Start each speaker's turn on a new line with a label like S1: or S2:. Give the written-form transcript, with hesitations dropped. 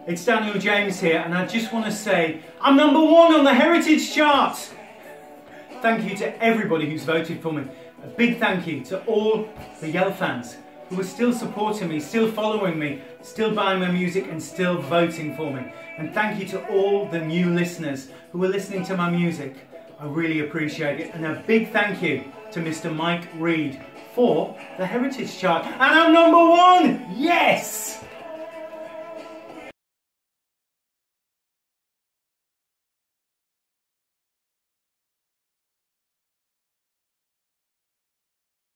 S1: It's Daniel James here, and I just want to say I'm #1 on the Heritage Chart. Thank you to everybody who's voted for me. A big thank you to all the Yell fans who are still supporting me, still following me, still buying my music and still voting for me. And thank you to all the new listeners who are listening to my music. I really appreciate it. And a big thank you to Mr. Mike Reed for the Heritage Chart. And I'm #1!